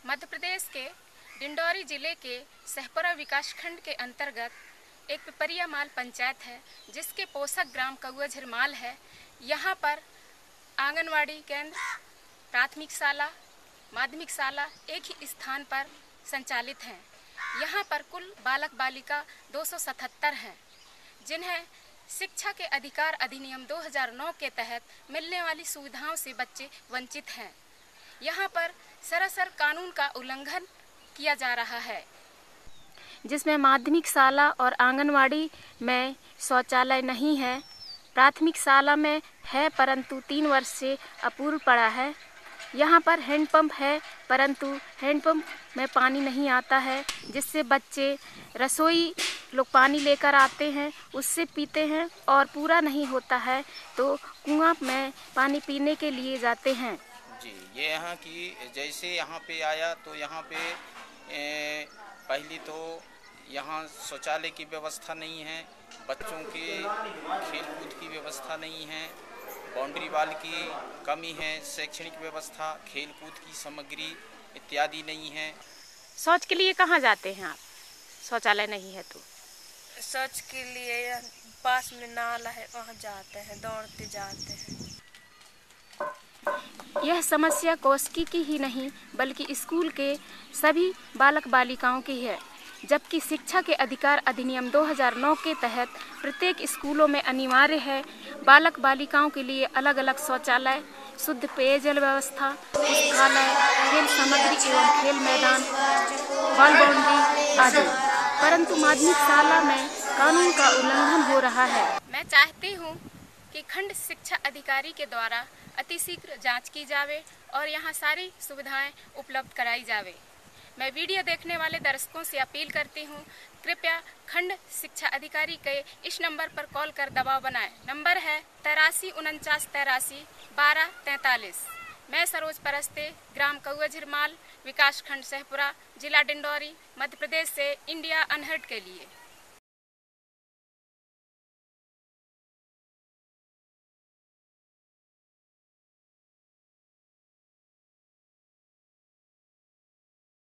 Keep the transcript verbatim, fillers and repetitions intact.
मध्य प्रदेश के डिंडौरी जिले के सहपुरा विकासखंड के अंतर्गत एक पिपरिया माल पंचायत है, जिसके पोषक ग्राम कौआ झिरमाल है। यहाँ पर आंगनवाड़ी केंद्र, प्राथमिक शाला, माध्यमिक शाला एक ही स्थान पर संचालित हैं। यहाँ पर कुल बालक बालिका दो सौ सतहत्तर हैं, जिन्हें शिक्षा के अधिकार अधिनियम दो हज़ार नौ के तहत मिलने वाली सुविधाओं से बच्चे वंचित हैं। यहाँ पर सरासर कानून का उल्लंघन किया जा रहा है, जिसमें माध्यमिक शाला और आंगनवाड़ी में शौचालय नहीं है। प्राथमिक शाला में है परंतु तीन वर्ष से अपूर्ण पड़ा है। यहाँ पर हैंडपंप है परंतु हैंडपंप में पानी नहीं आता है, जिससे बच्चे रसोई लोग पानी लेकर आते हैं, उससे पीते हैं और पूरा नहीं होता है तो कुआं में पानी पीने के लिए जाते हैं। जी, ये यहाँ की जैसे यहाँ पे आया तो यहाँ पे ए, पहली तो यहाँ शौचालय की व्यवस्था नहीं है, बच्चों के खेलकूद की व्यवस्था नहीं है, बाउंड्री वाल की कमी है, शैक्षणिक व्यवस्था, खेलकूद की सामग्री इत्यादि नहीं है। शौच के लिए कहाँ जाते हैं आप? शौचालय नहीं है तो शौच के लिए पास में नाला है, वहाँ जाते हैं, दौड़ते जाते हैं। यह समस्या कौशकी की ही नहीं बल्कि स्कूल के सभी बालक बालिकाओं की है, जबकि शिक्षा के अधिकार अधिनियम दो हज़ार नौ के तहत प्रत्येक स्कूलों में अनिवार्य है बालक बालिकाओं के लिए अलग अलग शौचालय, शुद्ध पेयजल व्यवस्था, पुस्तकालय, खेल सामग्री एवं खेल मैदान, बॉल बाउंड्री आदि। परंतु माध्यमिक शाला में कानून का उल्लंघन हो रहा है। मैं चाहती हूँ कि खंड शिक्षा अधिकारी के द्वारा अतिशीघ्र जांच की जावे और यहाँ सारी सुविधाएं उपलब्ध कराई जावे। मैं वीडियो देखने वाले दर्शकों से अपील करती हूँ, कृपया खंड शिक्षा अधिकारी के इस नंबर पर कॉल कर दबाव बनाएं। नंबर है तिरासी उनचास तिरासी बारह तैंतालीस। मैं सरोज परस्ते, ग्राम कौआ झिरमाल, विकास खंड सहपुरा, जिला डिंडौरी, मध्य प्रदेश से इंडिया अनहर्ड के लिए।